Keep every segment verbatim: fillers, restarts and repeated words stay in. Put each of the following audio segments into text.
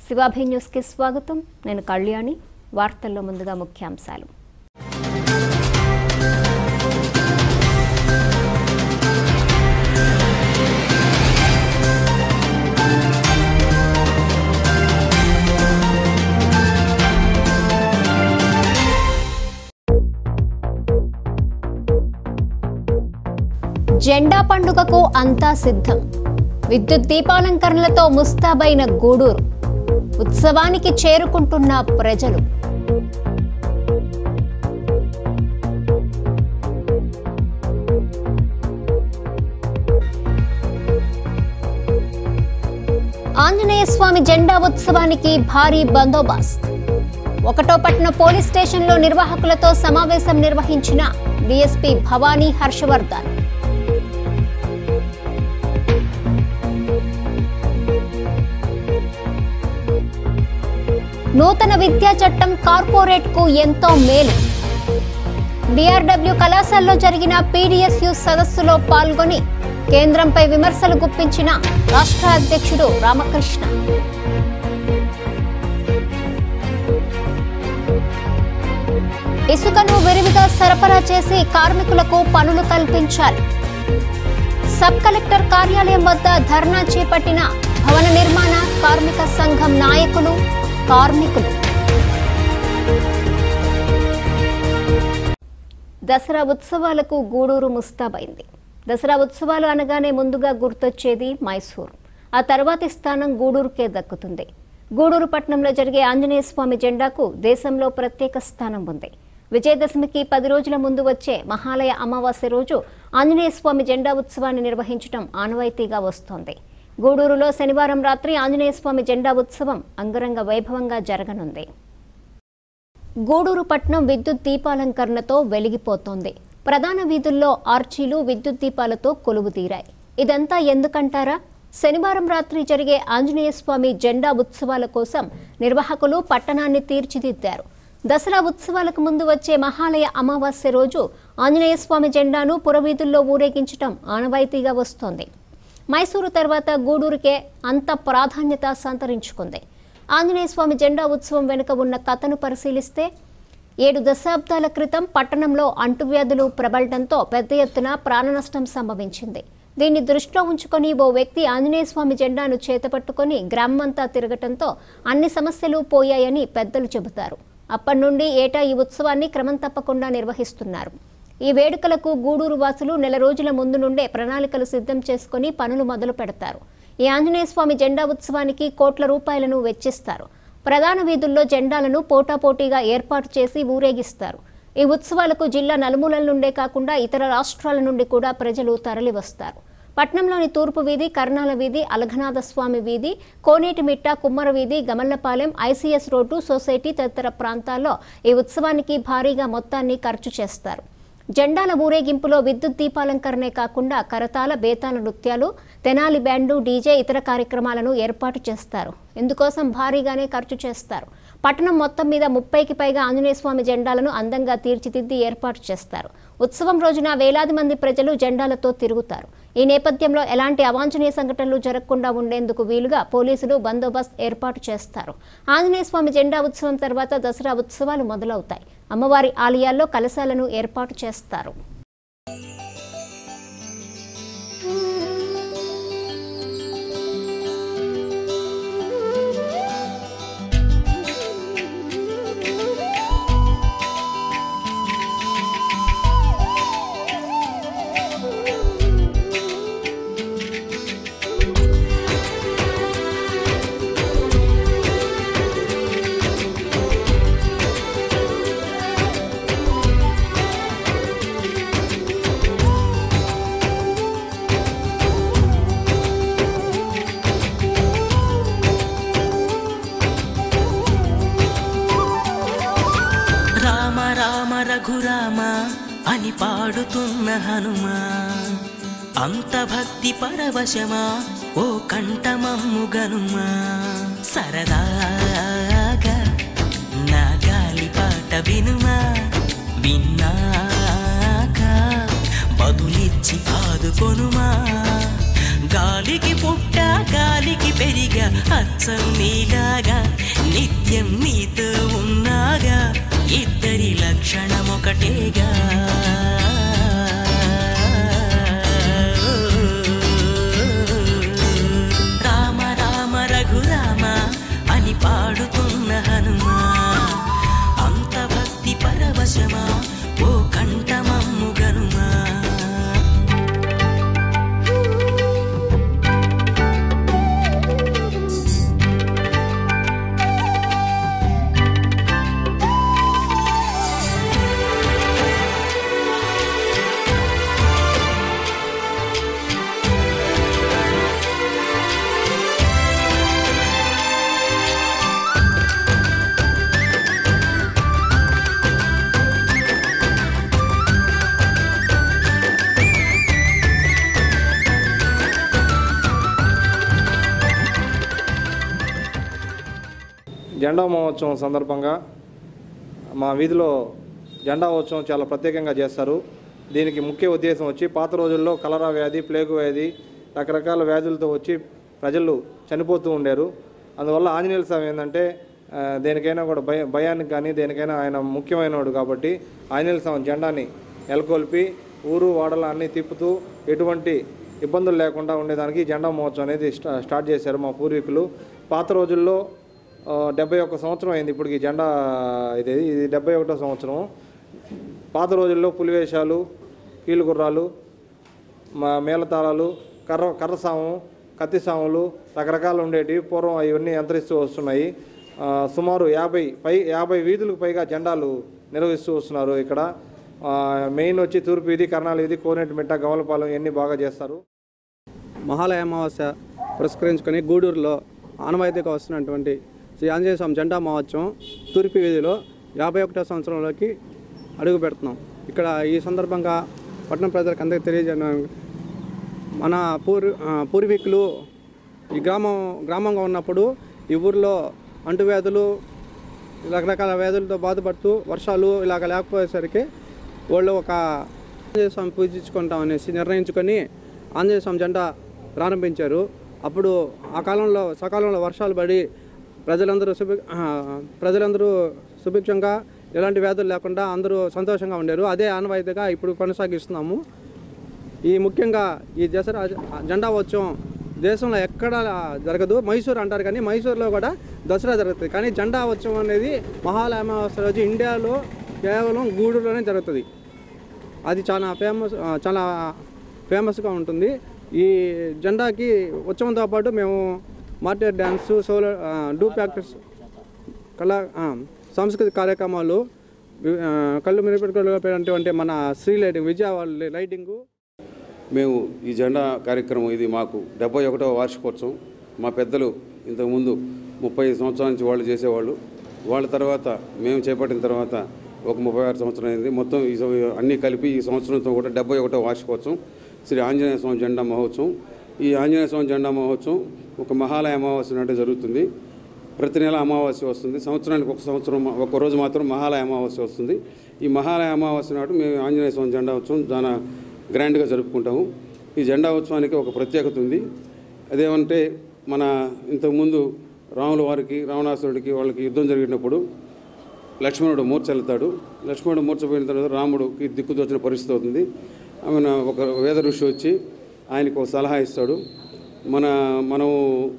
శివాభి news కి స్వాగతం. నేను కళ్యాణి. వార్తల్లో ముందుగా ముఖ్యాంశాలు. జెండా పండుగకు అంతా సిద్ధం. విద్యుత్ దీపాలంకరణలతో ముస్తాబైన గూడూరు. ఉత్సవానికి చేరుకుంటున్న ప్రజలు. ఆంజనేయ స్వామి జెండా ఉత్సవానికి భారీ బందోబస్తు. ఒకటో పట్టణ పోలీస్ స్టేషన్లో నిర్వాహకులతో సమావేశం నిర్వహించిన డీఎస్పీ భవానీ హర్షవర్ధన్. నూతన విద్యా చట్టం కార్పొరేట్ కు ఎంతో మేలు. డిఆర్డబ్ల్యూ కళాశాలలో జరిగిన పీడీఎస్యు సదస్సులో పాల్గొని కేంద్రంపై విమర్శలు గుప్పించిన రాష్ట్ర అధ్యక్షుడు రామకృష్ణ. ఇసుకను విరివిగా సరఫరా చేసి కార్మికులకు పనులు కల్పించాలి. సబ్ కలెక్టర్ కార్యాలయం వద్ద ధర్నా చేపట్టిన భవన నిర్మాణ కార్మిక సంఘం నాయకులు, కార్మికులు. దసరా ఉత్సవాలకు గూడూరు ముస్తాబైంది. దసరా ఉత్సవాలు అనగానే ముందుగా గుర్తొచ్చేది మైసూరు. ఆ తర్వాతి స్థానం గూడూరుకే దక్కుతుంది. గూడూరు పట్టణంలో జరిగే ఆంజనేయ స్వామి జెండాకు దేశంలో ప్రత్యేక స్థానం ఉంది. విజయదశమికి పది రోజుల ముందు వచ్చే మహాలయ అమావాస్య రోజు ఆంజనేయ స్వామి జెండా ఉత్సవాన్ని నిర్వహించడం ఆనవాయితీగా వస్తోంది. గూడూరులో శనివారం రాత్రి ఆంజనేయ స్వామి జెండా ఉత్సవం అంగరంగ వైభవంగా జరగనుంది. గూడూరు పట్టణం విద్యుత్ దీపాలంకరణతో వెలిగిపోతోంది. ప్రధాన వీధుల్లో ఆర్చీలు విద్యుత్ దీపాలతో కొలువుతీరాయి. ఇదంతా ఎందుకంటారా? శనివారం రాత్రి జరిగే ఆంజనేయ స్వామి జెండా ఉత్సవాల కోసం నిర్వాహకులు పట్టణాన్ని తీర్చిదిద్దారు. దసరా ఉత్సవాలకు ముందు వచ్చే మహాలయ అమావాస్య రోజు ఆంజనేయ స్వామి జెండాను పురవీధుల్లో ఊరేగించడం ఆనవాయితీగా వస్తోంది. మైసూరు తర్వాత గూడూరుకే అంత ప్రాధాన్యత సంతరించుకుంది. ఆంజనేయ స్వామి జెండా ఉత్సవం వెనుక ఉన్న కథను పరిశీలిస్తే ఏడు దశాబ్దాల క్రితం పట్టణంలో అంటువ్యాధులు ప్రబలడంతో పెద్ద ఎత్తున ప్రాణనష్టం సంభవించింది. దీన్ని దృష్టిలో ఉంచుకొని ఓ వ్యక్తి ఆంజనేయ స్వామి జెండాను చేతపట్టుకొని గ్రామమంతా తిరగటంతో అన్ని సమస్యలు పోయాయని పెద్దలు చెబుతారు. అప్పటి నుండి ఏటా ఈ ఉత్సవాన్ని క్రమం తప్పకుండా నిర్వహిస్తున్నారు. ఈ వేడుకలకు గూడూరు వాసులు నెల రోజుల ముందు నుండే ప్రణాళికలు సిద్ధం చేసుకుని పనులు మొదలు పెడతారు. ఈ ఆంజనేయ స్వామి జెండా ఉత్సవానికి కోట్ల రూపాయలను వెచ్చిస్తారు. ప్రధాన వీధుల్లో జెండాలను పోటాపోటీగా ఏర్పాటు చేసి ఊరేగిస్తారు. ఈ ఉత్సవాలకు జిల్లా నలుమూలల నుండే కాకుండా ఇతర రాష్ట్రాల నుండి కూడా ప్రజలు తరలి వస్తారు. పట్నంలోని తూర్పు వీధి, కర్ణాల వీధి, అలఘనాథ స్వామి వీధి, కోనేటిమిట్ట, కుమ్మర వీధి, గమల్లపాలెం, ఐసీఎస్ రోడ్డు, సొసైటీ తదితర ప్రాంతాల్లో ఈ ఉత్సవానికి భారీగా మొత్తాన్ని ఖర్చు చేస్తారు. జెండాల ఊరేగింపులో విద్యుత్ దీపాలంకరణే కాకుండా కరతాల, బేతాల నృత్యాలు, తెనాలి బ్యాండు, డీజే, ఇతర కార్యక్రమాలను ఏర్పాటు చేస్తారు. ఇందుకోసం భారీగానే ఖర్చు చేస్తారు. పట్టణం మొత్తం మీద ముప్పైకి పైగా ఆంజనేయ స్వామి జెండాలను అందంగా తీర్చిదిద్ది ఏర్పాటు చేస్తారు. ఉత్సవం రోజున వేలాది మంది ప్రజలు జెండాలతో తిరుగుతారు. ఈ నేపథ్యంలో ఎలాంటి అవాంఛనీయ సంఘటనలు జరగకుండా ఉండేందుకు వీలుగా పోలీసులు బందోబస్తు ఏర్పాటు చేస్తారు. ఆంజనేయ స్వామి జెండా ఉత్సవం తర్వాత దసరా ఉత్సవాలు మొదలవుతాయి. అమ్మవారి ఆలయాల్లో కలశాలను ఏర్పాటు చేస్తారు. రఘురామ అని పాడుతున్న హనుమా, అంత భక్తి పరవశమా ఓ కంఠమమ్ము గనుమా. సరదాగా నా గాలి పాట వినుమా, విన్నాక బదులిచ్చి ఆదుకొనుమా. గాలికి పుట్ట గాలికి పెరిగా అచ్చం నీలాగా నిత్యం నీతో ఉన్నాగా ఇద్దరి లక్షణం ఒకటేగా రామ రామ రఘురామ అని పాడుతున్న హనుమా అంత భక్తి పరవశమా ఓ కంఠమమ్ము గనుమా జెండా మహోత్సవం సందర్భంగా మా వీధిలో జెండా ఉత్సవం చాలా ప్రత్యేకంగా చేస్తారు. దీనికి ముఖ్య ఉద్దేశం వచ్చి పాత రోజుల్లో కలరా వ్యాధి, ప్లేగు వ్యాధి, రకరకాల వ్యాధులతో వచ్చి ప్రజలు చనిపోతూ ఉండేరు. అందువల్ల ఆంజనేయుల స్వామి ఏంటంటే దేనికైనా కూడా భయ భయానికి కానీ దేనికైనా ఆయన ముఖ్యమైనవాడు కాబట్టి ఆంజనేయుల స్వామి జెండాని నెలకొల్పి ఊరు వాడల అన్నీ తిప్పుతూ ఎటువంటి ఇబ్బందులు లేకుండా ఉండేదానికి జెండా మహోత్సవం అనేది స్టార్ట్ చేశారు మా పూర్వీకులు. పాత రోజుల్లో డెబ్బై ఒక్క సంవత్సరం అయింది ఇప్పటికి జెండా ఇది ఇది డెబ్బై ఒకటో సంవత్సరం. పాత రోజుల్లో పులివేషాలు, కీలుగుర్రాలు, మా మేళతాళాలు, కర్ర కర్రసాము, కత్తి సాములు రకరకాలు ఉండేటివి. పూర్వం ఇవన్నీ అంతరిస్తూ వస్తున్నాయి. సుమారు యాభై పై యాభై వీధులకు పైగా జెండాలు నిర్వహిస్తూ వస్తున్నారు. ఇక్కడ మెయిన్ వచ్చి తూర్పు వీధి, కర్నాల వీధి, కోనేటిమిట్ట, గమలపాలెం ఇవన్నీ బాగా చేస్తారు. మహాలయ అమావాస్య పురస్కరించుకొని గూడూరులో ఆనవాయితీగా వస్తున్నటువంటి శ్రీ ఆంజనేయ స్వామి జెండా మహోత్సవం తూర్పు వీధిలో యాభై ఒకటో సంవత్సరంలోకి అడుగు పెడుతున్నాం. ఇక్కడ ఈ సందర్భంగా పట్టణ ప్రజలకు అందరికీ తెలియజేయడం, మన పూర్ పూర్వీకులు ఈ గ్రామం గ్రామంగా ఉన్నప్పుడు ఈ ఊరిలో అంటువ్యాధులు, రకరకాల వ్యాధులతో బాధపడుతూ వర్షాలు ఇలాగ లేకపోయేసరికి వాళ్ళు ఒక ఆంజనేయ స్వామి పూజించుకుంటాం అనేసి నిర్ణయించుకొని ఆంజనేయ స్వామి జెండా ప్రారంభించారు. అప్పుడు ఆ కాలంలో సకాలంలో వర్షాలు పడి ప్రజలందరూ సుభి ప్రజలందరూ సుభిక్షంగా ఎలాంటి వ్యాధులు లేకుండా అందరూ సంతోషంగా ఉండేరు. అదే ఆనవాయితీగా ఇప్పుడు కొనసాగిస్తున్నాము. ఈ ముఖ్యంగా ఈ దసరా జెండా ఉత్సవం దేశంలో ఎక్కడ జరగదు. మైసూరు అంటారు కానీ మైసూరులో కూడా దసరా జరుగుతుంది. కానీ జెండా ఉత్సవం అనేది మహాలయ అమావాస్య రోజు ఇండియాలో కేవలం గూడూరులోనే జరుగుతుంది. అది చాలా ఫేమస్ చాలా ఫేమస్గా ఉంటుంది. ఈ జెండాకి ఉత్సవంతో పాటు మేము మార్టిర్ డ్యాన్స్, సోలో డూ ప్రాక్టీస్, కళా సాంస్కృతిక కార్యక్రమాలు, కళ్ళు మెరుగుపెట్టుకునేటువంటి మన శ్రీ లైటింగ్, విజయవాడ లైటింగు. మేము ఈ జెండా కార్యక్రమం ఇది మాకు డెబ్బై ఒకటవ వార్షికోత్సవం. మా పెద్దలు ఇంతకుముందు ముప్పై సంవత్సరాల నుంచి వాళ్ళు చేసేవాళ్ళు. వాళ్ళ తర్వాత మేము చేపట్టిన తర్వాత ఒక ముప్పై ఆరు సంవత్సరం అయింది. మొత్తం ఈ అన్నీ కలిపి ఈ సంవత్సరంతో కూడా డెబ్బై ఒకటవ వార్షికోత్సవం శ్రీ ఆంజనేయ స్వామి జెండా మహోత్సవం. ఈ ఆంజనేయ స్వామి జెండా మహోత్సవం ఒక మహాలయ అమావాస్య నాటి జరుగుతుంది. ప్రతి నెల అమావాస్య వస్తుంది. సంవత్సరానికి ఒక సంవత్సరం ఒక రోజు మాత్రం మహాలయ అమావాస్య వస్తుంది. ఈ మహాలయ అమావాస్య నాడు మేము ఆంజనేయ స్వామి జెండా ఉత్సవం చాలా గ్రాండ్గా జరుపుకుంటాము. ఈ జెండా ఉత్సవానికి ఒక ప్రత్యేకత ఉంది. అదేమంటే మన ఇంతకుముందు రాముల వారికి, రావణాసురుడికి వాళ్ళకి యుద్ధం జరిగినప్పుడు లక్ష్మణుడు మూర్చెళ్తాడు. లక్ష్మణుడు మూర్చపోయిన తర్వాత రాముడికి దిక్కుదోచిన పరిస్థితి అవుతుంది. ఆమె ఒక వేద ఋషి వచ్చి ఆయనకు ఒక సలహా ఇస్తాడు. మన మనం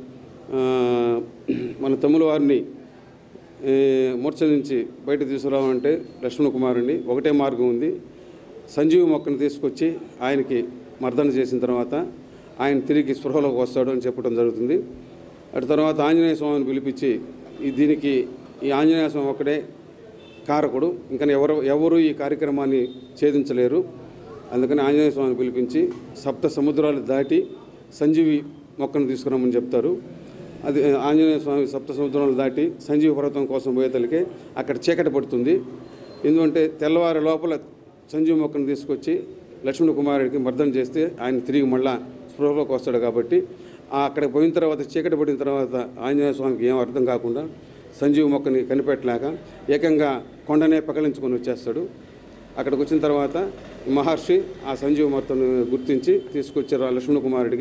మన తమ్ముల వారిని మూర్ఛ నుంచి బయట తీసుకురావాలంటే లక్ష్మణ కుమారుడిని ఒకటే మార్గం ఉంది. సంజీవి మొక్కను తీసుకొచ్చి ఆయనకి మర్దన చేసిన తర్వాత ఆయన తిరిగి స్పృహలోకి వస్తాడు అని చెప్పడం జరుగుతుంది. అటు తర్వాత ఆంజనేయ స్వామిని పిలిపించి ఈ దీనికి ఈ ఆంజనేయ స్వామి ఒక్కడే కారకుడు, ఇంకా ఎవరు ఎవరు ఈ కార్యక్రమాన్ని ఛేదించలేరు. అందుకని ఆంజనేయ స్వామిని పిలిపించి సప్త సముద్రాలు దాటి సంజీవి మొక్కను తీసుకురామని చెప్తారు. అది ఆంజనేయ స్వామి సప్త సముద్రాలు దాటి సంజీవి పర్వతం కోసం పోయేతలకే అక్కడ చీకటి పడుతుంది. ఎందుకంటే తెల్లవారి లోపల సంజీవి మొక్కను తీసుకొచ్చి లక్ష్మణ కుమారుడికి మర్దన చేస్తే ఆయన తిరిగి మళ్ళా స్పృహలోకి వస్తాడు. కాబట్టి అక్కడికి పోయిన తర్వాత చీకటి పడిన తర్వాత ఆంజనేయ స్వామికి ఏం అర్థం కాకుండా సంజీవి మొక్కని కనిపెట్టలేక ఏకంగా కొండనే పకలించుకొని వచ్చేస్తాడు. అక్కడికి వచ్చిన తర్వాత మహర్షి ఆ సంజీవ మొక్కను గుర్తించి తీసుకొచ్చారు లక్ష్మణ కుమారుడికి.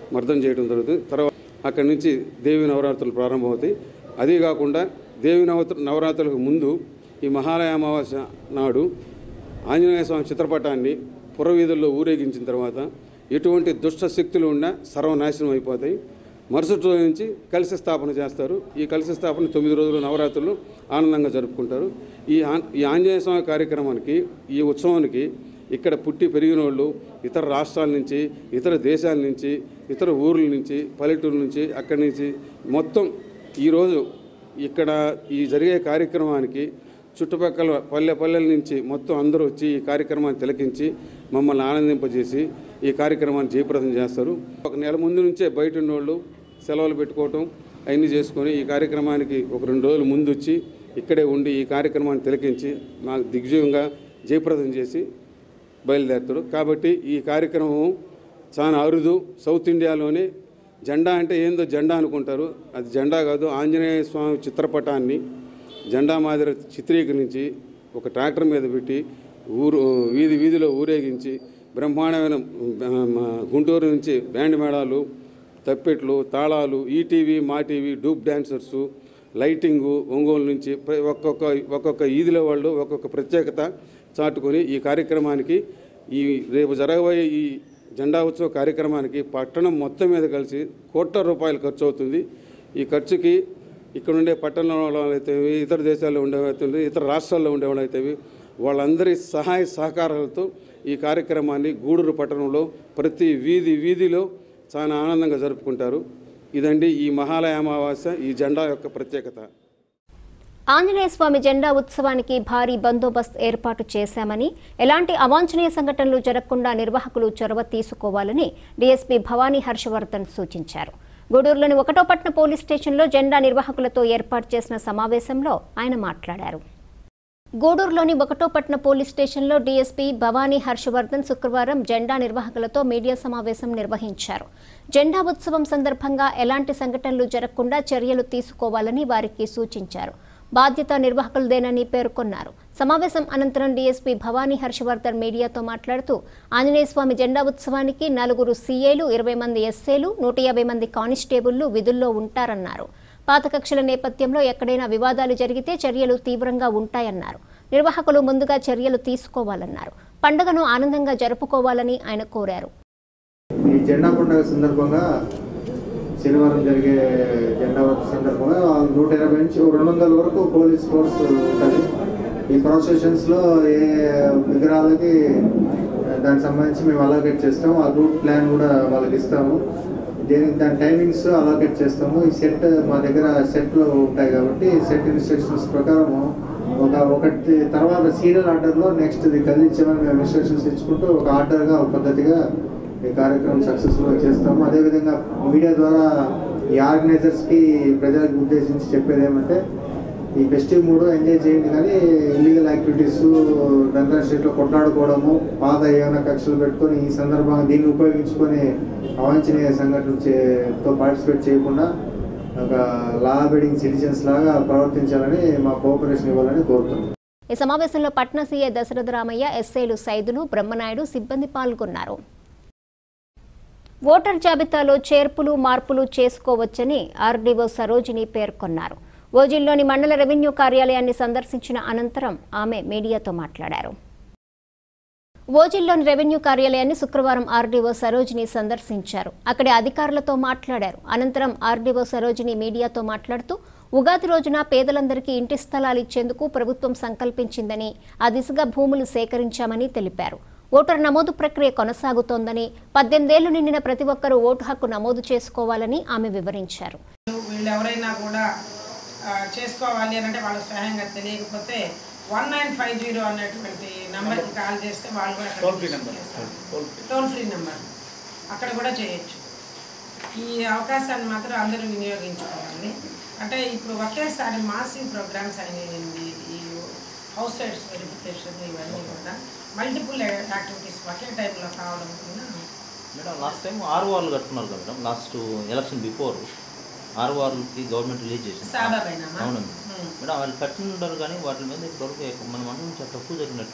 మర్దన చేయడం జరుగుతుంది. తర్వాత అక్కడి నుంచి దేవి నవరాత్రులు ప్రారంభమవుతాయి. అదే కాకుండా దేవి నవరాత్రు నవరాత్రులకు ముందు ఈ మహాలయ అమావాస్య నాడు ఆంజనేయ స్వామి చిత్రపటాన్ని పురవీధుల్లో ఊరేగించిన తర్వాత ఎటువంటి దుష్ట శక్తులు ఉన్నా సర్వనాశనం అయిపోతాయి. మరుసటి రోజు నుంచి కలశ స్థాపన చేస్తారు. ఈ కలశ స్థాపన తొమ్మిది రోజులు నవరాత్రులు ఆనందంగా జరుపుకుంటారు. ఈ ఈ ఆంజనేయ స్వామి కార్యక్రమానికి, ఈ ఉత్సవానికి ఇక్కడ పుట్టి పెరిగిన వాళ్ళు ఇతర రాష్ట్రాల నుంచి, ఇతర దేశాల నుంచి, ఇతర ఊర్ల నుంచి, పల్లెటూరు నుంచి, అక్కడి నుంచి మొత్తం ఈరోజు ఇక్కడ ఈ జరిగే కార్యక్రమానికి చుట్టుపక్కల పల్లె పల్లెల నుంచి మొత్తం అందరూ వచ్చి ఈ కార్యక్రమాన్ని తిలకించి మమ్మల్ని ఆనందింపజేసి ఈ కార్యక్రమాన్ని జయప్రదం చేస్తారు. ఒక నెల ముందు నుంచే బయట ఉన్నోళ్ళు సెలవులు పెట్టుకోవటం అవన్నీ చేసుకొని ఈ కార్యక్రమానికి ఒక రెండు రోజులు ముందు వచ్చి ఇక్కడే ఉండి ఈ కార్యక్రమాన్ని తిలకించి మాకు దిగ్విజయంగా జయప్రదం చేసి బయలుదేరుతారు. కాబట్టి ఈ కార్యక్రమం చాలా అరుదు. సౌత్ ఇండియాలోనే జెండా అంటే ఏందో జెండా అనుకుంటారు, అది జెండా కాదు. ఆంజనేయ స్వామి చిత్రపటాన్ని జెండా మాదిరి చిత్రీకరించి ఒక ట్రాక్టర్ మీద పెట్టి ఊరు వీధి వీధిలో ఊరేగించి బ్రహ్మాండమైన గుంటూరు నుంచి బ్యాండ్ మేళాలు, తప్పెట్లు, తాళాలు, ఈటీవీ, మా టీవీ, డూప్ డాన్సర్సు, లైటింగు, ఒంగోలు నుంచి ఒక్కొక్క ఒక్కొక్క ఈదిలో వాళ్ళు ఒక్కొక్క ప్రత్యేకత చాటుకొని ఈ కార్యక్రమానికి ఈ రేపు జరగబోయే ఈ జెండా ఉత్సవ కార్యక్రమానికి పట్టణం మొత్తం మీద కలిసి కోట్ల రూపాయలు ఖర్చు అవుతుంది. ఈ ఖర్చుకి ఇక్కడ ఉండే పట్టణంలో అయితే, ఇతర దేశాల్లో ఉండేవైతే, ఇతర రాష్ట్రాల్లో ఉండేవాళ్ళైతే వాళ్ళందరి సహాయ సహకారాలతో ఈ కార్యక్రమాన్ని గూడూరు పట్టణంలో ప్రతి వీధి వీధిలో చాలా ఆనందంగా జరుపుకుంటారు. ఇదండి ఈ మహాలయ అమావాస్య, ఈ జెండా యొక్క ప్రత్యేకత. ఆంజనేయ స్వామి జెండా ఉత్సవానికి భారీ బందోబస్తు ఏర్పాటు చేశామని, ఎలాంటి అవాంఛనీయ సంఘటనలు జరగకుండా నిర్వాహకులు చొరవ తీసుకోవాలని డీఎస్పీ భవానీ హర్షవర్ధన్ సూచించారు. గూడూరులోని ఒకటో పట్టణ పోలీస్ స్టేషన్లో జెండా నిర్వాహకులతో ఏర్పాటు చేసిన సమావేశంలో ఆయన మాట్లాడారు. గూడూరులోని ఒకటో పట్టణ పోలీస్ స్టేషన్లో డీఎస్పీ భవానీ హర్షవర్ధన్ శుక్రవారం జెండా నిర్వాహకులతో మీడియా సమావేశం నిర్వహించారు. జెండా ఉత్సవం సందర్భంగా ఎలాంటి సంఘటనలు జరగకుండా చర్యలు తీసుకోవాలని వారికి సూచించారు. బాధ్యత నిర్వాహకులదేనని పేర్కొన్నారు. సమావేశం అనంతరం డీఎస్పీ భవానీ హర్షవర్ధన్ మీడియాతో మాట్లాడుతూ ఆంజనేయ స్వామి జెండా ఉత్సవానికి నలుగురు సీఏలు, ఇరవై మంది ఎస్ఏలు, నూట యాభై మంది కానిస్టేబుళ్లు విధుల్లో ఉంటారన్నారు. పాత కక్షల నేపథ్యంలో ఎక్కడైనా వివాదాలు జరిగితే చర్యలు తీవ్రంగా ఉంటాయన్నారు. నిర్వాహకులు ముందుగా చర్యలు తీసుకోవాలన్నారు. పండుగను ఆనందంగా జరుపుకోవాలని ఆయన కోరారు. ఈ జెండా పండుగ సందర్భంగా శనివారం జరిగే జెండా సందర్భంగా నూట ఇరవై నుంచి రెండు వందల వరకు పోలీస్ ఫోర్స్ ఉంటుంది. ఈ ప్రాసెషన్స్లో ఏ విగ్రహాలకి దానికి సంబంధించి మేము అలోకేట్ చేస్తాము. ఆ రూట్ ప్లాన్ కూడా వాళ్ళకి ఇస్తాము. దీనికి దాని టైమింగ్స్ అలోకేట్ చేస్తాము. ఈ సెట్ మా దగ్గర సెట్లు ఉంటాయి కాబట్టి సెట్ ఇన్స్ట్రక్షన్స్ ప్రకారము ఒక ఒకటి తర్వాత సీరియల్ ఆర్డర్లో నెక్స్ట్ ఇది కదిలించమని మేము ఇన్స్ట్రక్షన్స్ ఇచ్చుకుంటూ ఒక ఆర్డర్గా ఒక పద్ధతిగా ఈ కార్యక్రమం సక్సెస్ఫుల్గా చేస్తాము. అదేవిధంగా మీడియా ద్వారా ఈ ఆర్గనైజర్స్కి ప్రజలకు ఉద్దేశించి చెప్పేది ఏమంటే, ఈ ఫెస్టివ్ మూడు ఎంజాయ్ చేయండి, కానీ ఇల్లీగల్ యాక్టివిటీస్, డంకన్ స్ట్రీట్లో కొట్లాడుకోవడము, పాత ఏమైనా కక్షలు పెట్టుకొని ఈ సందర్భంగా దీన్ని ఉపయోగించుకొని అవాంఛనీయ సంఘటనలతో పార్టిసిపేట్ చేయకుండా ఒక లా అబైడింగ్ సిటిజన్స్ లాగా ప్రవర్తించాలని మా కోఆపరేషన్ ఇవ్వాలని కోరుతున్నాం. ఈ సమావేశంలో పట్న సీఏ దశరథ రామయ్య, ఎస్ఐలు సైదులు, బ్రహ్మనాయుడు, సిబ్బంది పాల్గొన్నారు. ఓటర్ జాబితాలో చేర్పులు మార్పులు చేసుకోవచ్చని ఆర్డీఓ సరోజిని పేర్కొన్నారు. ఓజిల్లోని మండల రెవెన్యూ కార్యాలయాన్ని సందర్శించిన అనంతరం ఆమె మీడియాతో మాట్లాడారు. ఓజిల్లోని రెవెన్యూ కార్యాలయాన్ని శుక్రవారం ఆర్డీఓ సరోజిని సందర్శించారు. అక్కడి అధికారులతో మాట్లాడారు. అనంతరం ఆర్డీఓ సరోజిని మీడియాతో మాట్లాడుతూ ఉగాది రోజున పేదలందరికీ ఇంటి స్థలాలు ఇచ్చేందుకు ప్రభుత్వం సంకల్పించిందని, ఆ దిశగా భూములు సేకరించామని తెలిపారు. ఓటర్ నమోదు ప్రక్రియ కొనసాగుతోందని, పద్దెనిమిదేళ్లు నిండిన ప్రతి ఒక్కరూ ఓటు హక్కు నమోదు చేసుకోవాలని ఆమె వివరించారు. వీళ్ళు ఎవరైనా కూడా చేసుకోవాలి అని అంటే వాళ్ళు స్వయంగా తెలియకపోతే వన్ నైన్ ఫైవ్ జీరో అనేటువంటి నెంబర్కి కాల్ చేస్తే వాళ్ళు కూడా toll free number toll free number అక్కడ కూడా చేయొచ్చు. ఈ అవకాశాన్ని మాత్రం అందరూ వినియోగించుకోవాలి. అంటే ఇప్పుడు ఒకేసారి మాసివ్ ప్రోగ్రామ్స్ అయినాయండి. ఈ హౌస్ సైడ్స్ వెరిఫికేషన్ ఇవన్నీ కూడా మల్టిపుల్ యాక్టివిటీస్ ఒకే టైంలో కావడం వల్ల మేడం లాస్ట్ టైం ఆరు వార్లు కట్టుకున్నారు కదా మేడం. లాస్ట్ ఎలక్షన్ బిఫోర్ ఆరు వార్లకి గవర్నమెంట్ రిలీజ్ చేసింది. సాబాబైనా అవునండి మేడం. వాళ్ళు కట్టిన ఉంటారు కానీ వాటి మీద ఇప్పటివరకు మన మండలం చాలా తక్కువ జరిగినట్టున్నాయి.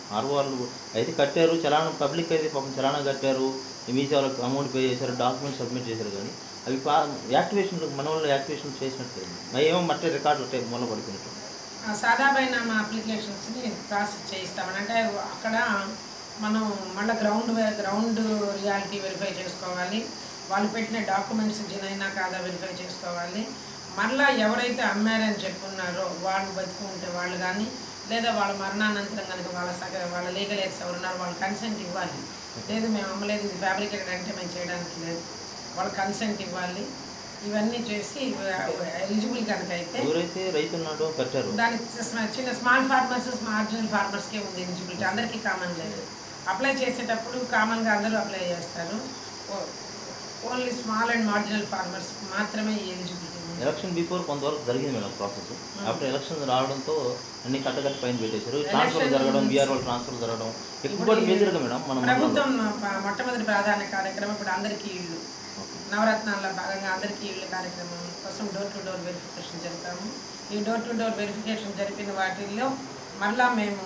ఆరు వాళ్ళు అయితే కట్టారు, చలానా పబ్లిక్ అయితే పాపం చలానా కట్టారు, మీ సేవలకు అమౌంట్ పే చేశారు, డాక్యుమెంట్స్ సబ్మిట్ చేశారు, కానీ అవి పా యాక్టివేషన్ మన వాళ్ళు యాక్టివేషన్ చేసినట్లేదు. అవి ఏమో మట్టి రికార్డు మొన్న పడుకున్నట్టు సాదాబైన మా అప్లికేషన్స్ని ప్రాసెస్ చేయిస్తామని అంటే అక్కడ మనం మళ్ళీ గ్రౌండ్ గ్రౌండ్ రియాలిటీ వెరిఫై చేసుకోవాలి, వాళ్ళు పెట్టిన డాక్యుమెంట్స్ జినైనా కాదా వెరిఫై చేసుకోవాలి, మళ్ళీ ఎవరైతే అమ్మారని చెప్పున్నారో వాళ్ళు బతుకుంటే వాళ్ళు కానీ లేదా వాళ్ళ మరణానంతరం కనుక వాళ్ళ సగ వాళ్ళ లీగల్ ఎయిడ్స్ ఎవరు ఉన్నారో వాళ్ళు కన్సెంట్ ఇవ్వాలి. లేదు మేము అమ్మలేదు ఇది ఫ్యాబ్రికేటెడ్ అంటే మేము చేయడానికి లేదు, వాళ్ళు కన్సెంట్ ఇవ్వాలి. ఇవన్నీ చేసి ఎలిజిబుల్ కనుక అయితే ఎవరైతే రైతున్నాడో కట్టారు దానికి చిన్న స్మాల్ ఫార్మర్స్ మార్జినల్ ఫార్మర్స్కే ఉంది ఎలిజిబిలిటీ, అందరికీ కామన్ లేదు. అప్లై చేసేటప్పుడు కామన్గా అందరూ అప్లై చేస్తారు, only small and marginal farmers మాత్రమే ఈ ఎలిజిబిలిటీ. ఎలక్షన్ బిఫోర్ కొంతవరకు జరిగింది మేడం ప్రాసెస్. ఆఫ్టర్ ఎలక్షన్ రావడంతో అన్ని కట్టకట్టి పైన పెట్టేశారు, ట్రాన్స్ఫర్ జరగడం, బీఆర్ వాళ్ళు ట్రాన్స్ఫర్ జరగడం ఎక్కువ మేజర్గా మేడం. మనం ప్రభుత్వం మొట్టమొదటి ప్రాధాన్య కార్యక్రమం ఇప్పుడు అందరికీ ఇళ్ళు, నవరత్నాల్లో భాగంగా అందరికీ ఇళ్ళు కార్యక్రమం కోసం డోర్ టు డోర్ వెరిఫికేషన్ జరుపుతాము. ఈ డోర్ టు డోర్ వెరిఫికేషన్ జరిపిన వాటిల్లో మళ్ళా మేము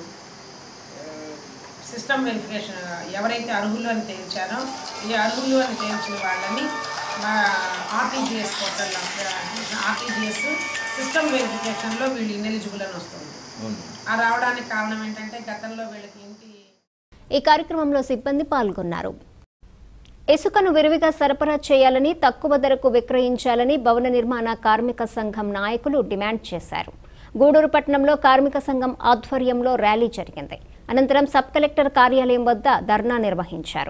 సిస్టమ్ వెరిఫికేషన్ ఎవరైతే అర్హులు అని తేల్చారో ఈ అర్హులు అని తేల్చిన వాళ్ళని మా ఆర్టీజీఎస్ పోర్టల్లో ఆర్టీజీఎస్ సిస్టమ్ వెరిఫికేషన్లో వీళ్ళు ఇన్ఎలిజిబుల్ అని వస్తుంది. ఆ రావడానికి కారణం ఏంటంటే గతంలో వీళ్ళకి ఇంటి. ఈ కార్యక్రమంలో సిబ్బంది పాల్గొన్నారు. ఇసుకను విరివిగా సరఫరా చేయాలని, తక్కువ ధరకు విక్రయించాలని భవన నిర్మాణ కార్మిక సంఘం నాయకులు డిమాండ్ చేశారు. గూడూరు పట్టణంలో కార్మిక సంఘం ఆధ్వర్యంలో ర్యాలీ జరిగింది. అనంతరం సబ్ కలెక్టర్ కార్యాలయం వద్ద ధర్నా నిర్వహించారు.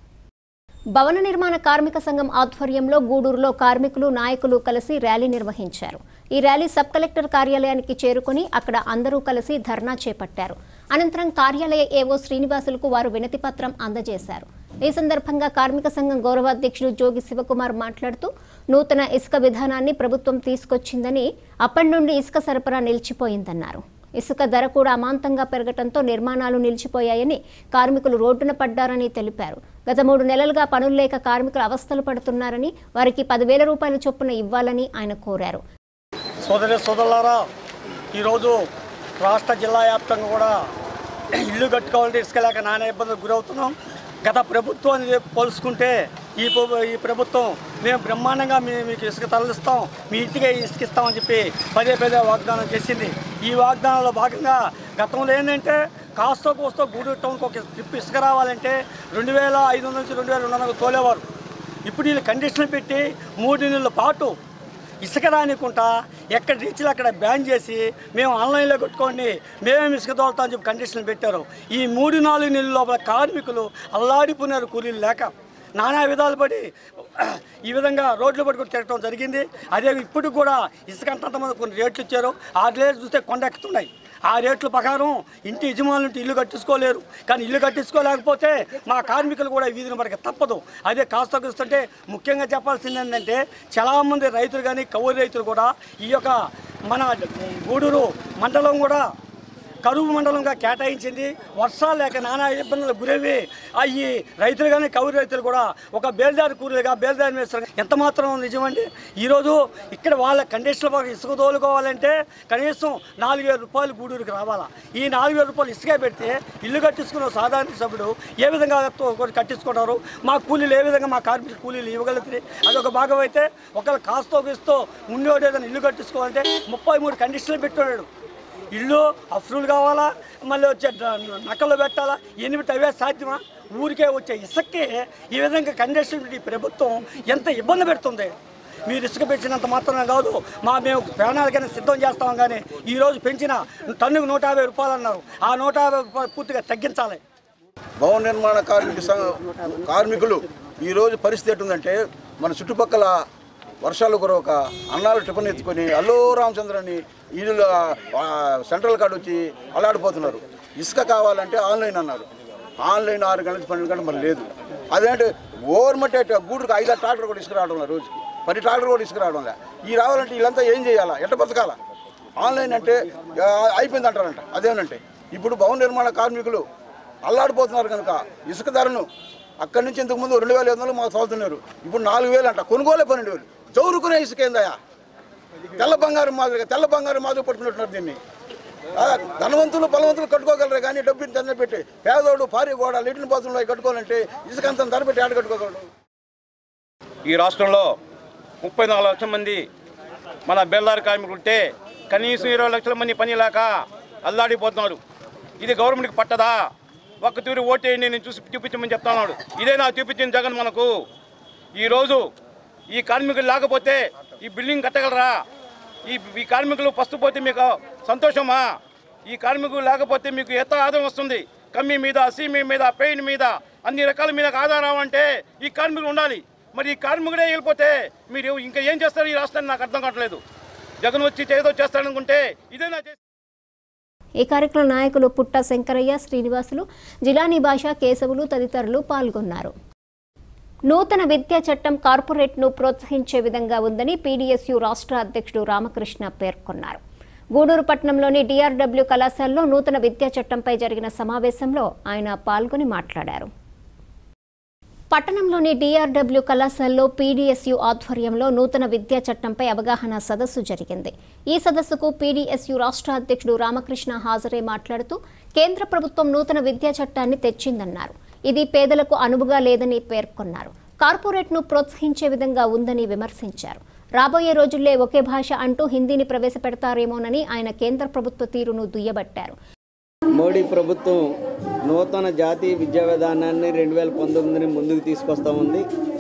భవన నిర్మాణ కార్మిక సంఘం ఆధ్వర్యంలో గూడూరులో కార్మికులు నాయకులు కలిసి ర్యాలీ నిర్వహించారు. ఈ ర్యాలీ సబ్ కలెక్టర్ కార్యాలయానికి చేరుకుని అక్కడ అందరూ కలిసి ధర్నా చేపట్టారు. అనంతరం కార్యాలయ ఏవో శ్రీనివాసులకు వారు వినతి పత్రం అందజేశారు. ఈ సందర్భంగా కార్మిక సంఘం గౌరవాధ్యక్షుడు జోగి శివకుమార్ మాట్లాడుతూ నూతన ఇసుక విధానాన్ని ప్రభుత్వం తీసుకొచ్చిందని, అప్పటి నుండి ఇసుక సరఫరా నిలిచిపోయిందన్నారు. ఇసుక ధర కూడా అమాంతంగా పెరగడంతో నిర్మాణాలు నిలిచిపోయాయని, కార్మికులు రోడ్డున పడ్డారని తెలిపారు. గత మూడు నెలలుగా పనులు లేక కార్మికులు అవస్థలు పడుతున్నారని, వారికి పదివేల రూపాయల చొప్పున ఇవ్వాలని ఆయన కోరారు. సోదరి సోదరులారా, ఈరోజు రాష్ట్ర జిల్లా వ్యాప్తంగా కూడా ఇల్లు కట్టుకోవాలంటే ఇసుక లేక నానా ఇబ్బందులకు గురవుతున్నాం. గత ప్రభుత్వాన్ని పోల్చుకుంటే ఈ ఈ ప్రభుత్వం మేము బ్రహ్మాండంగా మీ మీకు ఇసుక తరలిస్తాం, మీ ఇంటికే ఇసుక ఇస్తామని చెప్పి పదే పదే వాగ్దానం చేసింది. ఈ వాగ్దానంలో భాగంగా గతంలో ఏంటంటే కాస్తో కోస్తో గూడూరు టౌన్కి ఒక ట్రిప్ ఇసుక రావాలంటే రెండు వేల ఐదు వందల నుంచి రెండు వేల రెండు వందలకు తోలేవారు. ఇప్పుడు వీళ్ళు కండిషన్లు పెట్టి మూడు నెలల పాటు ఇసుక రానికుంటా ఎక్కడ రీచ్లు అక్కడ బ్యాన్ చేసి మేము ఆన్లైన్లో కొట్టుకోండి, మేమేమి ఇసుక తోలుతామని చెప్పి కండిషన్లు పెట్టారు. ఈ మూడు నాలుగు నెలల లోపల కార్మికులు అల్లాడిపోయినారు కూలీలు లేక. నానా విధాలు పడి ఈ విధంగా రోడ్లు పట్టుకుని తిరగడం జరిగింది. అదే ఇప్పుడు కూడా ఇసుక అంతంతమంది కొన్ని రేట్లు ఇచ్చారు. ఆ రేట్లు చూస్తే కొండ ఎక్కుతున్నాయి. ఆ రేట్ల ప్రకారం ఇంటి యజమానులు ఇల్లు కట్టించుకోలేరు. కానీ ఇల్లు కట్టించుకోలేకపోతే మా కార్మికులు కూడా వీధిని పడక తప్పదు. అదే కాస్త కూస్తుంటే ముఖ్యంగా చెప్పాల్సింది ఏంటంటే చాలామంది రైతులు కానీ కౌలు రైతులు కూడా ఈ యొక్క మన గూడూరు మండలం కూడా కరువు మండలంగా కేటాయించింది. వర్షాలు లేక నానా ఇబ్బందులకు గురవి అయ్యి రైతులు కానీ కౌలు రైతులు కూడా ఒక బేల్దారి కూలీలుగా బేల్దారి వేస్తారు. ఎంత మాత్రం నిజమండి. ఈరోజు ఇక్కడ వాళ్ళ కండిషన్ల పక్కన ఇసుక తోలుకోవాలంటే కనీసం నాలుగు వేల రూపాయలు గూడూరుకి రావాలా. ఈ నాలుగు వేల రూపాయలు ఇసుక పెడితే ఇల్లు కట్టించుకున్న సాధారణ సభ్యుడు ఏ విధంగా కట్టించుకుంటారు, మా కూలీలు ఏ విధంగా మా కార్మిక కూలీలు ఇవ్వగలుగుతాయి. అదొక భాగం అయితే ఒకవేళ కాస్తో ఇస్తూ ఉండేవాడు ఏదైనా ఇల్లు కట్టించుకోవాలంటే ముప్పై మూడు కండిషన్లు పెట్టున్నాడు. ఇల్లు అప్రూవల్ కావాలా, మళ్ళీ వచ్చే నకలు పెట్టాలా, ఎనిమిది అవే సాధ్యమా? ఊరికే వచ్చే ఇసుక్కి ఈ విధంగా కండిషన్ ఈ ప్రభుత్వం ఎంత ఇబ్బంది పెడుతుంది. మీరు ఇసుక పెంచినంత మాత్రమే కాదు, మా మేము ప్రాణాలకైనా సిద్ధం చేస్తాం. కానీ ఈరోజు పెంచిన టన్నుకు నూట యాభై రూపాయలు అన్నారు. ఆ నూట యాభై రూపాయలు పూర్తిగా తగ్గించాలి. భవన నిర్మాణ కార్మిక కార్మికులు ఈరోజు పరిస్థితి ఎట్టుందంటే మన చుట్టుపక్కల వర్షాలు కురవక అన్నాలు టిఫన్ ఎత్తుకొని అల్లో రామచంద్రని వీళ్ళు సెంట్రల్ కార్డు వచ్చి అల్లాడిపోతున్నారు. ఇసుక కావాలంటే ఆన్లైన్ అన్నారు. ఆన్లైన్ ఆరు గంటల పన్నెండు గంటలు మరి లేదు. అదేంటే గవర్నమెంట్ గూడుకు ఐదారు ట్రాక్టర్ కూడా ఇసుక రావడం లేదు, రోజుకి పది ట్రాక్టర్ కూడా ఇసుక రావడం లేదు. ఈ రావాలంటే వీళ్ళంతా ఏం చేయాలా, ఎట్ట బతకాలా? ఆన్లైన్ అంటే అయిపోయింది అంటారంట. అదేనంటే ఇప్పుడు భవన నిర్మాణ కార్మికులు అల్లాడిపోతున్నారు కనుక ఇసుక ధరను అక్కడి నుంచి ఇంతకుముందు రెండు వేల ఐదు వందలు మాకు తోలుతున్నారు. ఇప్పుడు నాలుగు వేలు అంట. కొనుగోలే పన్నెండు వేలు. చౌరుకునే ఇసుక ఏందయా? తెల్ల బంగారం మాదిరిగా తెల్ల బంగారం మాదిరి పట్టుకున్నట్టున్నారు దీన్ని. ధనవంతులు బలవంతులు కట్టుకోగలరు కానీ డబ్బుని దండ పెట్టి పేదోడు పారి గోడ లిటిన్ బాత్రూంలో కట్టుకోవాలంటే ఇసుకంత ధర పెట్టి ఆడ కట్టుకోగలరు. ఈ రాష్ట్రంలో ముప్పై నాలుగు లక్షల మంది మన బేల్దారి కార్మికులు ఉంటే కనీసం ఇరవై లక్షల మంది పని లేక అల్లాడిపోతున్నారు. ఇది గవర్నమెంట్కి పట్టదా? ఒక్క తీరు ఓటేయండి నేను చూసి చూపించమని చెప్తున్నాడు. ఇదే నాకు చూపించింది జగన్ మనకు. ఈరోజు ఈ కార్మికులు లేకపోతే ఈ బిల్డింగ్ కట్టగలరా? ఈ ఈ కార్మికులు ఫస్ట్ పోతే మీకు సంతోషమా? ఈ కార్మికులు లేకపోతే మీకు ఎంత ఆదాయం వస్తుంది? కమ్మీ మీద, సీమీ మీద, పెయిన్ మీద, అన్ని రకాల మీద ఆధారం అంటే ఈ కార్మికులు ఉండాలి. మరి ఈ కార్మికుడే వెళ్ళిపోతే మీరు ఇంకా ఏం చేస్తారు ఈ రాష్ట్రాన్ని? నాకు అర్థం కావట్లేదు. జగన్ వచ్చి ఏదో చేస్తాడనుకుంటే ఇదే నా. ఈ కార్యక్రమ నాయకులు పుట్ట శంకరయ్య, శ్రీనివాసులు, జిలానీ భాష, కేశవులు తదితరులు పాల్గొన్నారు. నూతన విద్యా చట్టం కార్పొరేట్ను ప్రోత్సహించే విధంగా ఉందని పీడీఎస్యూ రాష్ట్ర అధ్యక్షుడు రామకృష్ణ పేర్కొన్నారు. గూడూరు పట్టణంలోని డీఆర్డబ్ల్యూ కళాశాలలో నూతన విద్యా చట్టంపై జరిగిన సమావేశంలో ఆయన పాల్గొని మాట్లాడారు. పట్టణంలోని డీఆర్డబ్ల్యూ కళాశాలలో పీడీఎస్యూ ఆధ్వర్యంలో నూతన విద్యా చట్టంపై అవగాహన సదస్సు జరిగింది. ఈ సదస్సుకు పీడీఎస్యూ రాష్ట్ర అధ్యక్షుడు రామకృష్ణ హాజరై మాట్లాడుతూ కేంద్ర ప్రభుత్వం నూతన విద్యా చట్టాన్ని తెచ్చిందన్నారు. ఇది పేదలకు అనువుగా లేదని పేర్కొన్నారు. కార్పొరేట్ను ప్రోత్సహించే విధంగా ఉందని విమర్శించారు. రాబోయే రోజుల్లో ఒకే భాష అంటూ హిందీని ప్రవేశపెడతారేమోనని ఆయన కేంద్ర ప్రభుత్వ తీరును దుయ్యబట్టారు. మోడీ ప్రభుత్వం నూతన జాతీయ విద్యా విధానాన్ని రెండు వేల పంతొమ్మిదిని ముందుకు తీసుకొస్తూ ఉంది.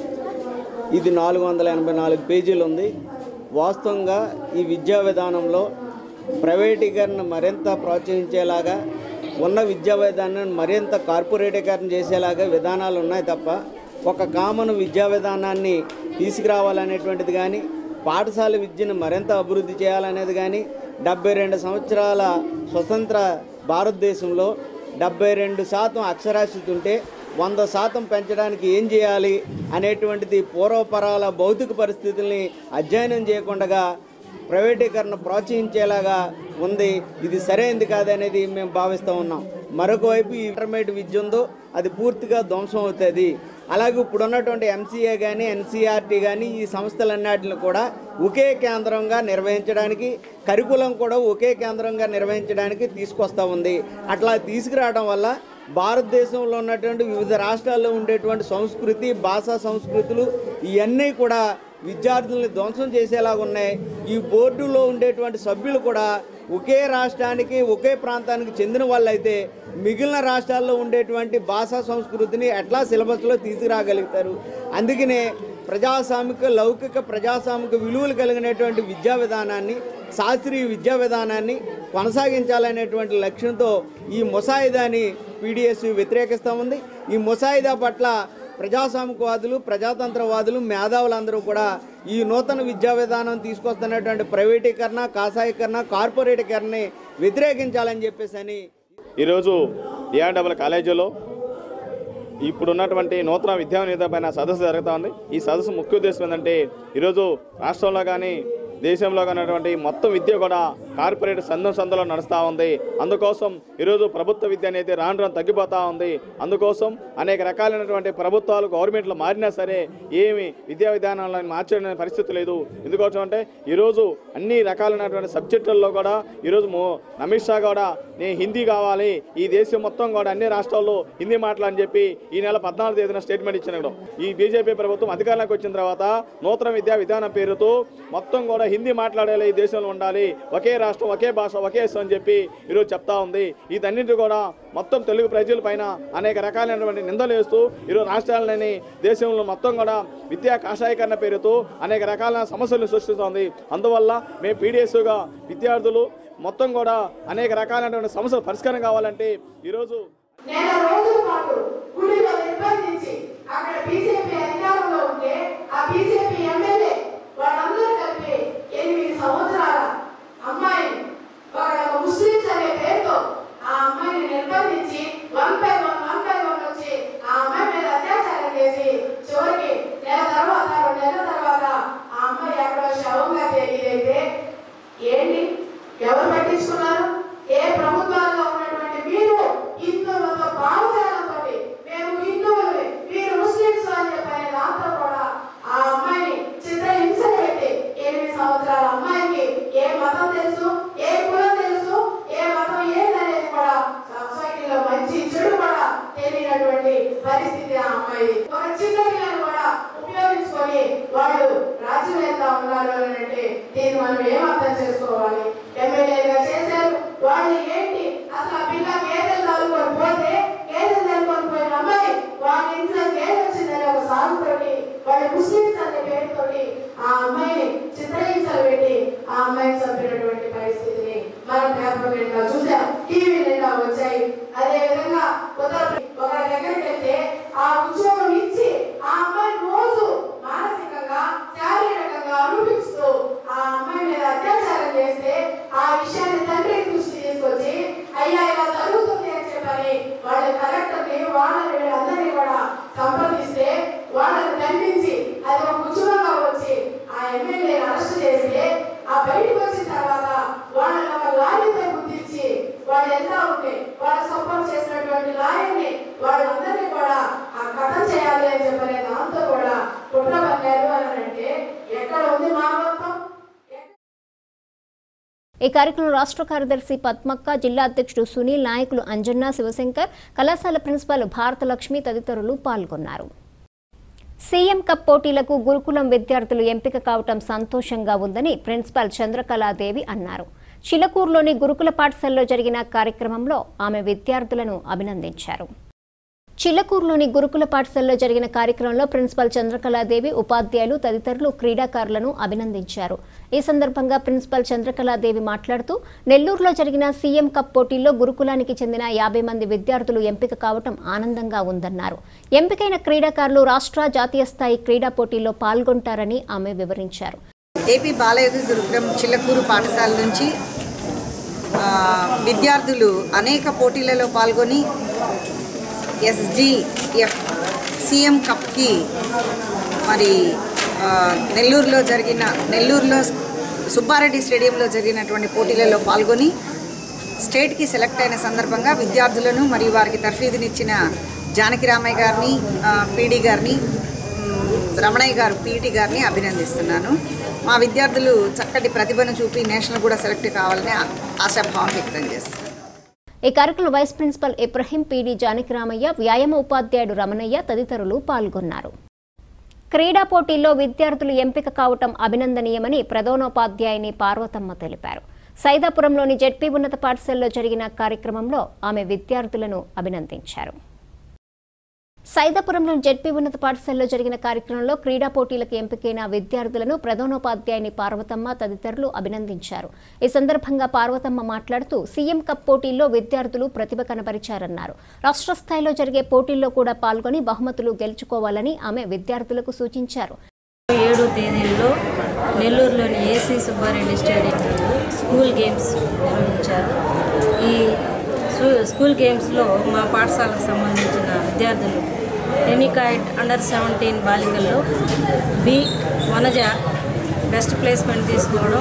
ఇది నాలుగు వందల ఎనభై నాలుగు పేజీలు ఉంది. వాస్తవంగా ఈ విద్యా విధానంలో ప్రైవేటీకరణ మరింత ప్రోత్సహించేలాగా, ఉన్న విద్యా విధానాన్ని మరింత కార్పొరేటీకరణ చేసేలాగా విధానాలు ఉన్నాయి తప్ప ఒక కామన్ విద్యా విధానాన్ని తీసుకురావాలనేటువంటిది కానీ, పాఠశాల విద్యను మరింత అభివృద్ధి చేయాలనేది కానీ, డెబ్బై రెండు సంవత్సరాల స్వతంత్ర భారతదేశంలో డెబ్బై రెండు శాతం అక్షరాస్యత ఉంటే వంద శాతం పెంచడానికి ఏం చేయాలి అనేటువంటిది పూర్వపరాల భౌతిక పరిస్థితుల్ని అధ్యయనం చేయకుండా ప్రైవేటీకరణ ప్రోత్సహించేలాగా ఉంది. ఇది సరైనది కాదనేది మేము భావిస్తూ ఉన్నాం. మరొక వైపు ఈ ఇంటర్మీడియట్ విద్య ఉందో అది పూర్తిగా ధ్వంసం అవుతుంది. అలాగే ఇప్పుడు ఉన్నటువంటి ఎంసీఏ కానీ, ఎన్సీఆర్టీ కానీ ఈ సంస్థలన్నిటిని కూడా ఒకే కేంద్రంగా నిర్వహించడానికి, కరికులం కూడా ఒకే కేంద్రంగా నిర్వహించడానికి తీసుకొస్తూ ఉంది. అట్లా తీసుకురావడం వల్ల భారతదేశంలో ఉన్నటువంటి వివిధ రాష్ట్రాల్లో ఉండేటువంటి సంస్కృతి, భాషా సంస్కృతులు ఇవన్నీ కూడా విద్యార్థుల్ని ధ్వంసం చేసేలాగా ఉన్నాయి. ఈ బోర్డులో ఉండేటువంటి సభ్యులు కూడా ఒకే రాష్ట్రానికి, ఒకే ప్రాంతానికి చెందిన వాళ్ళైతే మిగిలిన రాష్ట్రాల్లో ఉండేటువంటి భాషా సంస్కృతిని ఎట్లా సిలబస్లో తీసుకురాగలుగుతారు? అందుకనే ప్రజాస్వామిక, లౌకిక ప్రజాస్వామిక విలువలు కలిగినటువంటి విద్యా విధానాన్ని, శాస్త్రీయ విద్యా విధానాన్ని కొనసాగించాలనేటువంటి లక్ష్యంతో ఈ ముసాయిదాని పీడీఎస్ వ్యతిరేకిస్తూ ఉంది. ఈ ముసాయిదా పట్ల ప్రజాస్వామికవాదులు, ప్రజాతంత్రవాదులు, మేధావులందరూ కూడా ఈ నూతన విద్యా విధానం తీసుకొస్తున్నటువంటి ప్రైవేటీకరణ, కాషాయీకరణ, కార్పొరేటీకరణని వ్యతిరేకించాలని చెప్పేసి అని ఈరోజు డిఆర్డబ్ల్యూ కాలేజీలో ఇప్పుడున్నటువంటి నూతన విద్యా విధానం పైన సదస్సు జరుగుతూ ఉంది. ఈ సదస్సు ముఖ్య ఉద్దేశం ఏంటంటే ఈరోజు రాష్ట్రంలో కానీ దేశంలో ఉన్నటువంటి మొత్తం విద్య కూడా కార్పొరేట్ సందం సందులో నడుస్తూ ఉంది. అందుకోసం ఈరోజు ప్రభుత్వ విద్య అనేది రాను రాను తగ్గిపోతూ ఉంది. అందుకోసం అనేక రకాలైనటువంటి ప్రభుత్వాలు, గవర్నమెంట్లు మారినా సరే ఏమి విద్యా విధానాలను మార్చే పరిస్థితి లేదు. ఎందుకోసం అంటే ఈరోజు అన్ని రకాలైనటువంటి సబ్జెక్టుల్లో కూడా ఈరోజు మో అమిత్ షా కూడా నేను హిందీ కావాలి, ఈ దేశం మొత్తం కూడా అన్ని రాష్ట్రాల్లో హిందీ మాట్లాడని చెప్పి ఈ నెల పద్నాలుగు తేదీన స్టేట్మెంట్ ఇచ్చినాడు. ఈ బీజేపీ ప్రభుత్వం అధికారంలోకి వచ్చిన తర్వాత నూతన విద్యా విధానం పేరుతో మొత్తం కూడా హిందీ మాట్లాడేలా ఈ దేశంలో ఉండాలి, ఒకే రాష్ట్రం, ఒకే భాష, ఒకే అని చెప్పి ఈరోజు చెప్తా ఉంది. ఇదన్నింటి కూడా మొత్తం తెలుగు ప్రజల పైన అనేక రకాలైనటువంటి నిందలు వేస్తూ ఈరోజు రాష్ట్రాలని, దేశంలో మొత్తం కూడా విద్యా కాషాయీకరణ పేరుతో అనేక రకాలైన సమస్యలు సృష్టిస్తోంది. అందువల్ల మేము పీడీఎస్గా విద్యార్థులు మొత్తం కూడా అనేక రకాలైనటువంటి సమస్యలు పరిష్కారం కావాలంటే ఈరోజు అక్కడ బీజేపీ అధికారంలో ఉంటే ఆ బీజేపీ ఎమ్మెల్యే వాళ్ళందరూ కలిపి ఎనిమిది సంవత్సరాల అమ్మాయి ఒక ముస్లింస్ అనే పేరుతో ఆ అమ్మాయిని నిర్బంధించి one by one one by one వచ్చి ఆ అమ్మాయి మీద అత్యాచారం చేసి చివరికి నెల తర్వాత రెండు నెలల తర్వాత ఆ అమ్మాయి ఎక్కడో శవంగా తెలియదైతే ఏంటి ఎవరు పట్టించుకున్నారు? ఏ ప్రభుత్వాల్లో ఉన్నటువంటి మీరు హిందువులతో భావజాలంతో మేము హిందువులమే, మీరు ముస్లింస్ అని చెప్పిన దాంతో కూడా ఆ అమ్మాయిని చిత్రహింస పెట్టి ఎనిమిది సంవత్సరాల అమ్మాయికి ఏ మతం తెలుసు, ఏ కులం తెలుసు, ఏ ఈ కార్యక్రమంలో రాష్ట్ర కార్యదర్శి పద్మక్క, జిల్లా అధ్యక్షుడు సునీల్, నాయకులు అంజన్న, శివశంకర్, కళాశాల ప్రిన్సిపాల్ భారతలక్ష్మి తదితరులు పాల్గొన్నారు. సీఎం కప్ పోటీలకు గురుకులం విద్యార్థులు ఎంపిక కావటం సంతోషంగా ఉందని ప్రిన్సిపాల్ చంద్రకళాదేవి అన్నారు. చిలకూరులోని గురుకుల పాఠశాలలో జరిగిన కార్యక్రమంలో ఆమె విద్యార్థులను అభినందించారు. చిలకూరులోని గురుకుల పాఠశాలలో జరిగిన కార్యక్రమంలో ప్రిన్సిపాల్ చంద్రకళాదేవి, ఉపాధ్యాయులు తదితరులు క్రీడాకారులను అభినందించారు. ఈ సందర్భంగా ప్రిన్సిపాల్ చంద్రకళాదేవి మాట్లాడుతూ నెల్లూరులో జరిగిన సీఎం కప్ పోటీల్లో గురుకులానికి చెందిన యాభై మంది విద్యార్థులు ఎంపిక కావటం ఆనందంగా ఉందన్నారు. ఎంపికైన క్రీడాకారులు రాష్ట్ర, జాతీయ స్థాయి క్రీడా పోటీల్లో పాల్గొంటారని ఆమె వివరించారు. ఏపీ బాలయోగి గురుకులం చిలకూరు పాఠశాల నుంచి విద్యార్థులు అనేక పోటీలలో పాల్గొని ఎస్డిఎఫ్ సీఎం కప్కి మరి నెల్లూరులో జరిగిన నెల్లూరులో సుబ్బారెడ్డి స్టేడియంలో జరిగినటువంటి పోటీలలో పాల్గొని స్టేట్కి సెలెక్ట్ అయిన సందర్భంగా విద్యార్థులను మరియు వారికి తర్ఫీదునిచ్చిన జానకి రామయ్య గారిని, పీడీ గారిని, రమణయ్య గారు పీటీ గారిని అభినందిస్తున్నాను. మా విద్యార్థులు చక్కటి ప్రతిభను చూపి నేషనల్ కూడా సెలెక్ట్ కావాలని ఆశాభావం వ్యక్తం చేస్తారు. ఈ కార్యక్రమంలో vice principal Ibrahim, PD Janaki Ramaiah, వ్యాయామ ఉపాధ్యాయుడు రమణయ్య తదితరులు పాల్గొన్నారు. క్రీడా పోటీల్లో విద్యార్థులు ఎంపిక కావటం అభినందనీయమని ప్రధానోపాధ్యాయుని పార్వతమ్మ తెలిపారు. సైదాపురంలోని జెడ్పీ ఉన్నత పాఠశాలలో జరిగిన కార్యక్రమంలో ఆమె విద్యార్థులను అభినందించారు. సైదాపురంలోని జెడ్పీ ఉన్నత పాఠశాలలో జరిగిన కార్యక్రమంలో క్రీడా పోటీలకు ఎంపికైన విద్యార్థులను ప్రధానోపాధ్యాయుని పార్వతమ్మ తదితరులు అభినందించారు. ఈ సందర్భంగా పార్వతమ్మ మాట్లాడుతూ సీఎం కప్ పోటీల్లో విద్యార్థులు ప్రతిభ కనబరిచారన్నారు. రాష్ట్ర స్థాయిలో జరిగే పోటీల్లో కూడా పాల్గొని బహుమతులు గెలుచుకోవాలని ఆమె విద్యార్థులకు సూచించారు. ఏడు తేదీల్లో నెల్లూరులోని ఏసీ సుబ్బారెడ్డి స్టేడియంలో స్కూల్ గేమ్స్ నిర్వహించారు. ఈ స్కూల్ గేమ్స్లో మా పాఠశాలకు సంబంధించిన విద్యార్థులు ఎనికాయిడ్ అండర్ సెవెంటీన్ బాలికల్లో బి వనజ బెస్ట్ ప్లేస్మెంట్ తీసుకోవడం,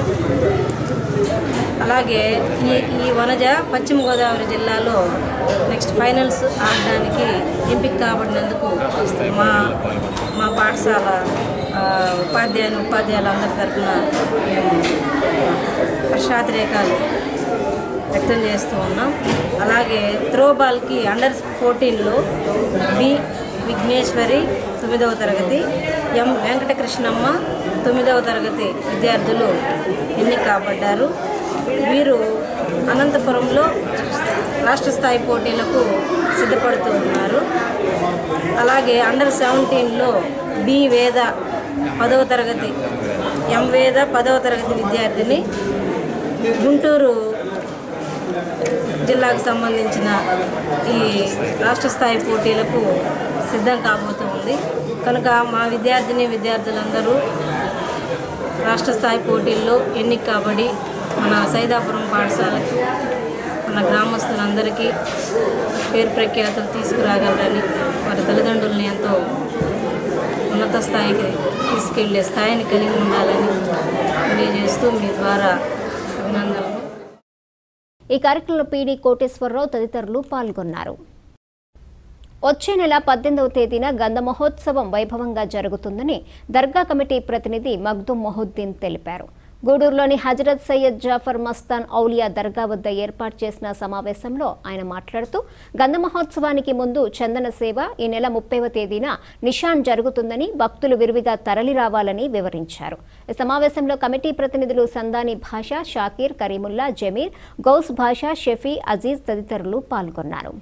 అలాగే ఈ ఈ వనజ పశ్చిమ గోదావరి జిల్లాలో నెక్స్ట్ ఫైనల్స్ ఆడడానికి ఎంపిక కాబడినందుకు మా మా పాఠశాల ఉపాధ్యాయులు ఉపాధ్యాయులు అందరి తరఫున మేము హర్షాతిరేకాలు వ్యక్తం చేస్తూ ఉన్నాం. అలాగే త్రోబాల్కి అండర్ ఫోర్టీన్లో బి విఘ్నేశ్వరి తొమ్మిదవ తరగతి, ఎం వెంకటకృష్ణమ్మ తొమ్మిదవ తరగతి విద్యార్థులు ఎన్నిక కాబడ్డారు. వీరు అనంతపురంలో రాష్ట్ర స్థాయి పోటీలకు సిద్ధపడుతూ ఉన్నారు. అలాగే అండర్ సెవెంటీన్లో బి వేద పదవ తరగతి, ఎం వేద పదవ తరగతి విద్యార్థిని గుంటూరు జిల్లాకు సంబంధించిన ఈ రాష్ట్ర స్థాయి పోటీలకు సిద్ధం కాబోతూ ఉంది. కనుక మా విద్యార్థిని విద్యార్థులందరూ రాష్ట్ర స్థాయి పోటీల్లో ఎన్నిక కాబడి మన సైదాపురం పాఠశాలకు, మన గ్రామస్తులందరికీ పేరు ప్రఖ్యాతులు తీసుకురాగలరని, వారి తల్లిదండ్రులని ఎంతో ఉన్నత స్థాయికి తీసుకెళ్లే స్థాయిని కలిగి ఉండాలని తెలియజేస్తూ మీ ద్వారా అభినందనలు. ఈ కార్యక్రమంలో పీడీ కోటేశ్వరరావు తదితరులు పాల్గొన్నారు. వచ్చే నెల పద్దెనిమిదవ తేదీన గంధ మహోత్సవం వైభవంగా జరుగుతుందని దర్గా కమిటీ ప్రతినిధి మగ్దుమ్ మొహుద్దీన్ తెలిపారు. గూడూరులోని హజరత్ సయ్యద్ జాఫర్ మస్తాన్ ఔలియా దర్గా వద్ద ఏర్పాటు చేసిన సమావేశంలో ఆయన మాట్లాడుతూ గంధ మహోత్సవానికి ముందు చందన సేవ ఈ నెల ముప్పైవ తేదీన నిషాన్ జరుగుతుందని, భక్తులు విరివిగా తరలి రావాలని వివరించారు. ఈ సమావేశంలో కమిటీ ప్రతినిధులు సందాని భాషా, షాకీర్, కరీముల్లా, జమీర్, గౌస్ భాషా, షఫీ, అజీజ్ తదితరులు పాల్గొన్నారు.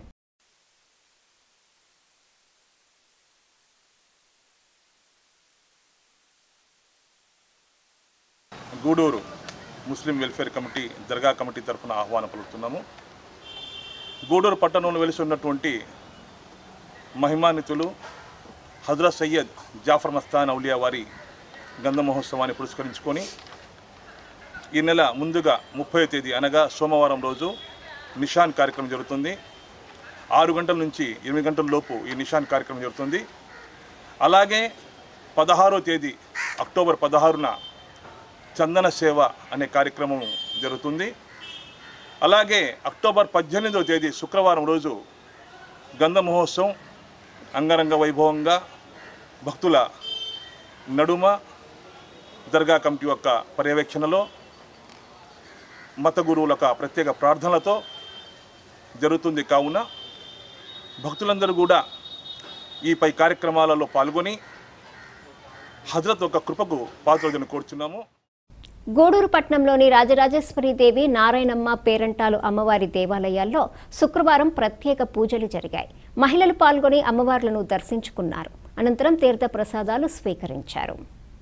Gudur Muslim welfare committee dargah committee తరఫున ఆహ్వానం పలుకుతున్నాము. గూడూరు పట్టణంలో వెలిసి ఉన్నటువంటి మహిమాన్వితులు హజరత్ సయ్యద్ జాఫర్ మస్తాన్ ఔలియా వారి గంధ మహోత్సవాన్ని పురస్కరించుకొని ఈ నెల ముందుగా ముప్పై తేదీ అనగా సోమవారం రోజు నిషాన్ కార్యక్రమం జరుగుతుంది. ఆరు గంటల నుంచి ఎనిమిది గంటల లోపు ఈ నిషాన్ కార్యక్రమం జరుగుతుంది. అలాగే పదహారో తేదీ అక్టోబర్ పదహారున చందన సేవ అనే కార్యక్రమం జరుగుతుంది. అలాగే అక్టోబర్ పద్దెనిమిదవ తేదీ శుక్రవారం రోజు గంధ మహోత్సవం అంగరంగ వైభవంగా భక్తుల నడుమ దర్గా కమిటీ యొక్క పర్యవేక్షణలో మత గురువుల యొక్క ప్రత్యేక ప్రార్థనలతో జరుగుతుంది. కావున భక్తులందరూ కూడా ఈ పై కార్యక్రమాలలో పాల్గొని హజరత్ ఒక కృపకు పాత్రలను కోరుచున్నాము. గూడూరు పట్టణంలోని రాజరాజేశ్వరి దేవి నారాయణమ్మ పేరంటాలు అమ్మవారి దేవాలయాల్లో శుక్రవారం ప్రత్యేక పూజలు జరిగాయి. మహిళలు పాల్గొని అమ్మవార్లను దర్శించుకున్నారు. అనంతరం తీర్థ ప్రసాదాలు స్వీకరించారు.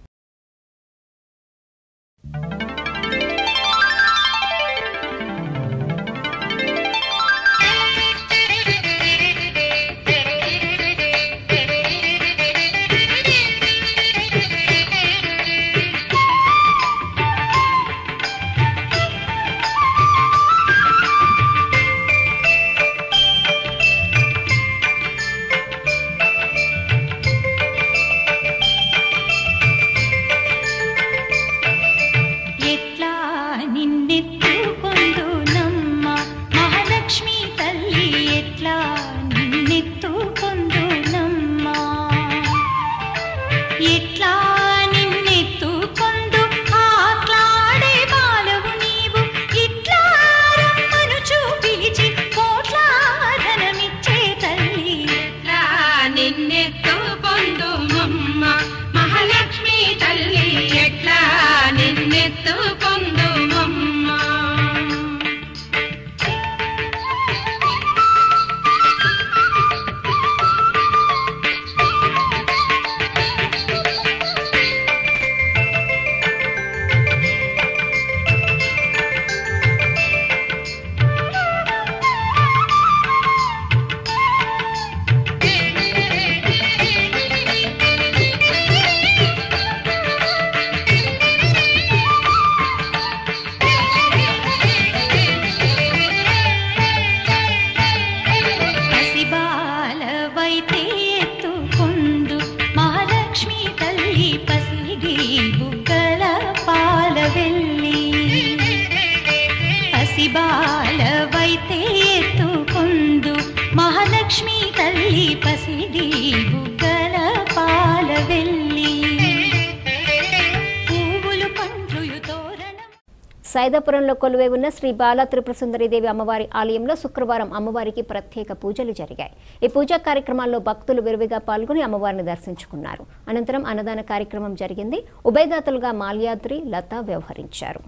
సైదాపురంలో కొలువై ఉన్న శ్రీ బాలా త్రిపుర సుందరీదేవి అమ్మవారి ఆలయంలో శుక్రవారం అమ్మవారికి ప్రత్యేక పూజలు జరిగాయి. ఈ పూజా కార్యక్రమాల్లో భక్తులు విరివిగా పాల్గొని అమ్మవారిని దర్శించుకున్నారు. అనంతరం అన్నదాన కార్యక్రమం జరిగింది. ఉభయదాతలుగా మాల్యాద్రి, లత వ్యవహరించారు.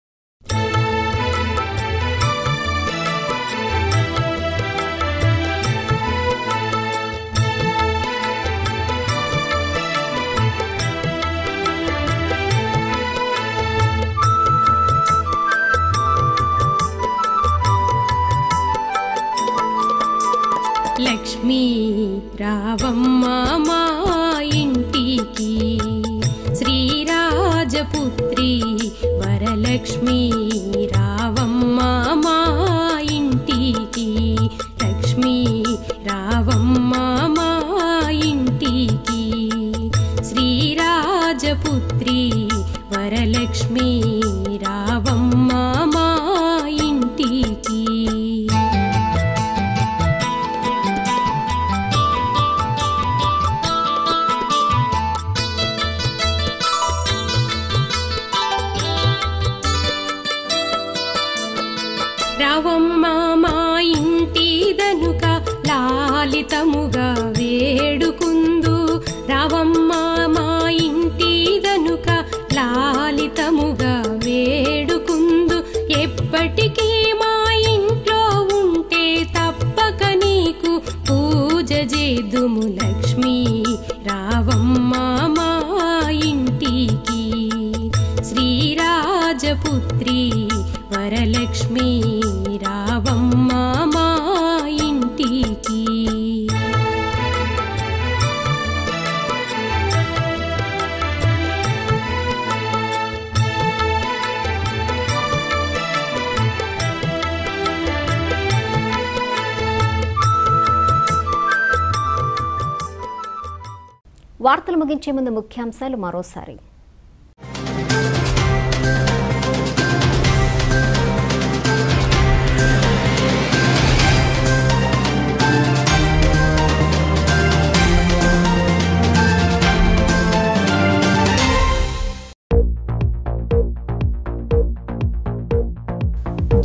లక్ష్మీ రావమ్మ మా ఇంటికి, శ్రీరాజపుత్రి వరలక్ష్మీ రావమ్మ మా ఇంటికి, లక్ష్మీ రావమ్మ మా ఇంటికి, శ్రీరాజపుత్రి వరలక్ష్మీ రావమ్మ మా ఇంటికి. రావమ్మ మా ఇంటి దనుక లాలితముగా వేడుకుందు, రావమ్మ మా ఇంటి దనుక లాలితముగా వేడుకుందు, ఎప్పటికీ మా ఇంట్లో ఉంటే తప్పక నీకు పూజ చేదుము లక్ష్మీ రావమ్మ మా ఇంటికి, శ్రీరాజపుత్రి వరలక్ష్మీ రావమ్మ మా ఇంటికి. వార్తలు ముగించే ముందు ముఖ్యాంశాలు మరోసారి.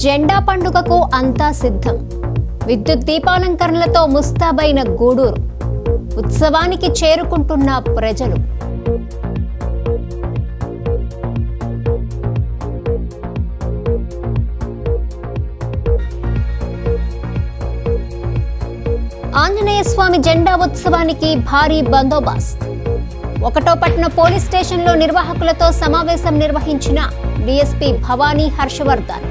జెండా పండుగకు అంతా సిద్ధం. విద్యుత్ దీపాలంకరణలతో ముస్తాబైన గూడూరు. ఉత్సవానికి చేరుకుంటున్న ప్రజలు. ఆంజనేయ స్వామి జెండా ఉత్సవానికి భారీ బందోబస్తు. ఒకటో పట్టణ పోలీస్ స్టేషన్లో నిర్వాహకులతో సమావేశం నిర్వహించిన డీఎస్పీ భవానీ హర్షవర్ధన్.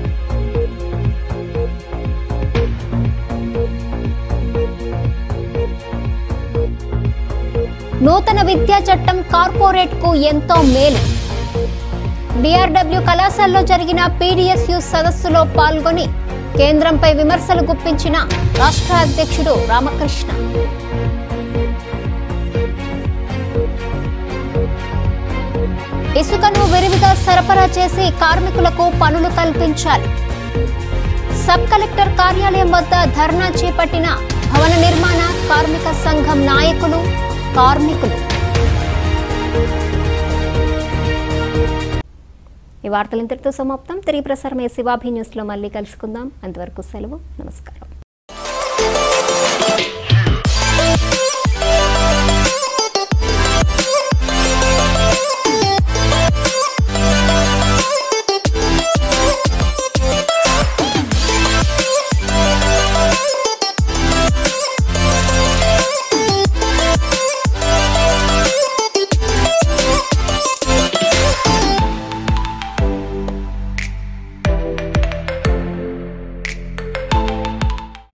నూతన విద్యా చట్టం కార్పొరేట్ కు ఎంతో మేలు. డిఆర్డబ్ల్యూ కళాశాలలో జరిగిన పీడీఎస్యు సదస్సులో పాల్గొని కేంద్రంపై విమర్శలు గుప్పించిన రాష్ట్ర అధ్యక్షుడు రామకృష్ణ. ఇసుకను విరివిగా సరఫరా చేసి కార్మికులకు పనులు కల్పించాలి. సబ్ కలెక్టర్ కార్యాలయం వద్ద ధర్నా చేపట్టిన భవన నిర్మాణ కార్మిక సంఘం నాయకులు, కార్మికులు. ఈ వార్తలు ఇంతటితో సమాప్తం. తిరిగి ప్రసారమే శివాభి న్యూస్ లో మళ్ళీ కలుసుకుందాం. అంతవరకు సెలవు. నమస్కారం.